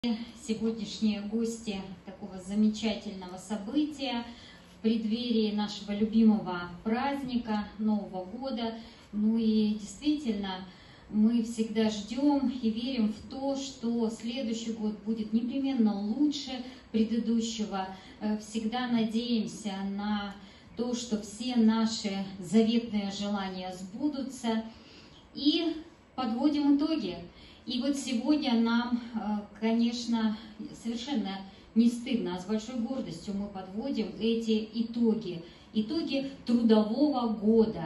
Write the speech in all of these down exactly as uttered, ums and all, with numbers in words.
Сегодняшние гости такого замечательного события в преддверии нашего любимого праздника Нового года. Ну и действительно, мы всегда ждем и верим в то, что следующий год будет непременно лучше предыдущего. Всегда надеемся на то, что все наши заветные желания сбудутся. И подводим итоги. И вот сегодня нам, конечно, совершенно не стыдно, а с большой гордостью мы подводим эти итоги. Итоги трудового года.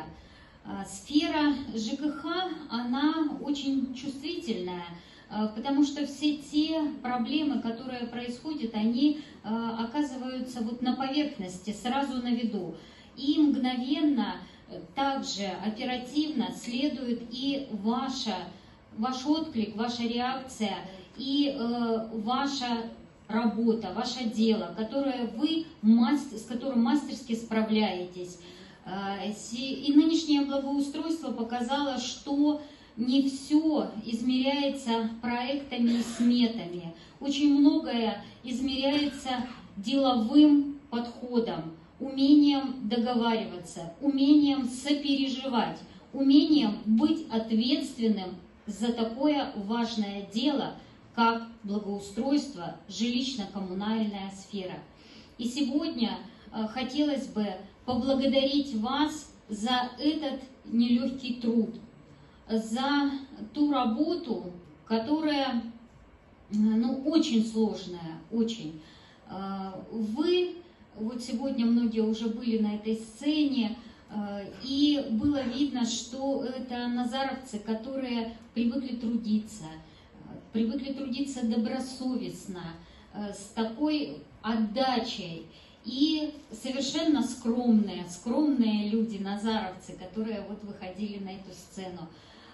Сфера ЖКХ, она очень чувствительная, потому что все те проблемы, которые происходят, они оказываются вот на поверхности, сразу на виду. И мгновенно, также оперативно следует и ваша Ваш отклик, ваша реакция и э, ваша работа, ваше дело, которое вы, мастер, с которым мастерски справляетесь. Э, и нынешнее благоустройство показало, что не все измеряется проектами и сметами. Очень многое измеряется деловым подходом, умением договариваться, умением сопереживать, умением быть ответственным за такое важное дело, как благоустройство, жилищно-коммунальная сфера. И сегодня э, хотелось бы поблагодарить вас за этот нелегкий труд, за ту работу, которая э, ну, очень сложная, очень. Э, вы, вот сегодня многие уже были на этой сцене, и было видно, что это назаровцы, которые привыкли трудиться, привыкли трудиться добросовестно, с такой отдачей. И совершенно скромные, скромные люди, назаровцы, которые вот выходили на эту сцену.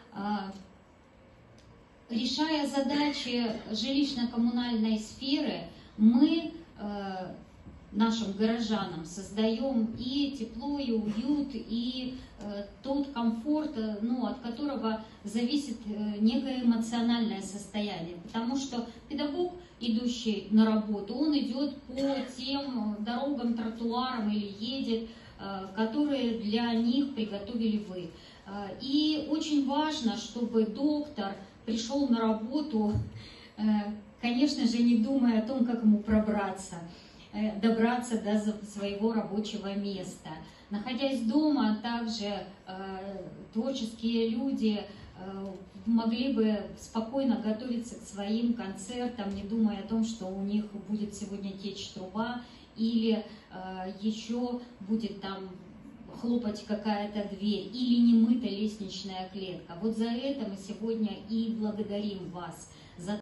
Решая задачи жилищно-коммунальной сферы, мы нашим горожанам создаем и тепло, и уют, и э, тот комфорт, э, ну, от которого зависит э, некое эмоциональное состояние. Потому что педагог, идущий на работу, он идет по тем дорогам, тротуарам или едет, э, которые для них приготовили вы. Э, и очень важно, чтобы доктор пришел на работу, э, конечно же, не думая о том, как ему пробраться, добраться до своего рабочего места. Находясь дома, также э, творческие люди э, могли бы спокойно готовиться к своим концертам, не думая о том, что у них будет сегодня течь труба или э, еще будет там хлопать какая-то дверь или не мыта лестничная клетка. Вот за это мы сегодня и благодарим вас. За